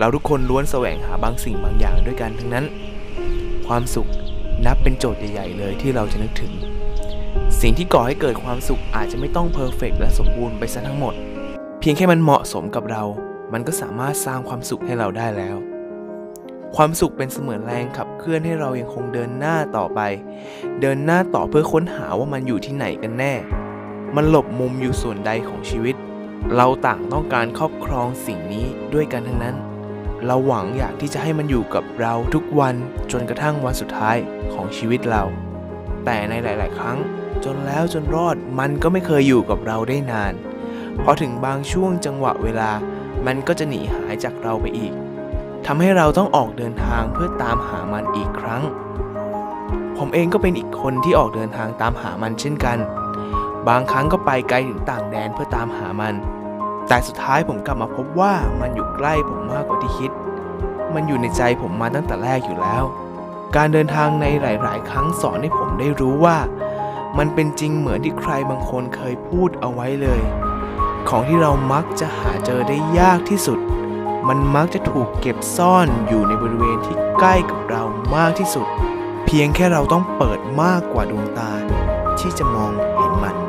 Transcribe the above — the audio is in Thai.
เราทุกคนล้วนแสวงหาบางสิ่งบางอย่างด้วยกันทั้งนั้นความสุขนับเป็นโจทย์ใหญ่ๆเลยที่เราจะนึกถึงสิ่งที่ก่อให้เกิดความสุขอาจจะไม่ต้องเพอร์เฟกต์และสมบูรณ์ไปซะทั้งหมดเพียงแค่มันเหมาะสมกับเรามันก็สามารถสร้างความสุขให้เราได้แล้วความสุขเป็นเสมือนแรงขับเคลื่อนให้เรายังคงเดินหน้าต่อไปเดินหน้าต่อเพื่อค้นหาว่ามันอยู่ที่ไหนกันแน่มันหลบมุมอยู่ส่วนใดของชีวิตเราต่างต้องการครอบครองสิ่งนี้ด้วยกันทั้งนั้นเราหวังอยากที่จะให้มันอยู่กับเราทุกวันจนกระทั่งวันสุดท้ายของชีวิตเราแต่ในหลายๆครั้งจนแล้วจนรอดมันก็ไม่เคยอยู่กับเราได้นานพอถึงบางช่วงจังหวะเวลามันก็จะหนีหายจากเราไปอีกทำให้เราต้องออกเดินทางเพื่อตามหามันอีกครั้งผมเองก็เป็นอีกคนที่ออกเดินทางตามหามันเช่นกันบางครั้งก็ไปไกลถึงต่างแดนเพื่อตามหามันแต่สุดท้ายผมกลับมาพบว่ามันอยู่ใกล้ผมมากกว่าที่คิดมันอยู่ในใจผมมาตั้งแต่แรกอยู่แล้วการเดินทางในหลายๆครั้งสอนให้ผมได้รู้ว่ามันเป็นจริงเหมือนที่ใครบางคนเคยพูดเอาไว้เลยของที่เรามักจะหาเจอได้ยากที่สุดมันมักจะถูกเก็บซ่อนอยู่ในบริเวณที่ใกล้กับเรามากที่สุดเพียงแค่เราต้องเปิดมากกว่าดวงตาที่จะมองเห็นมัน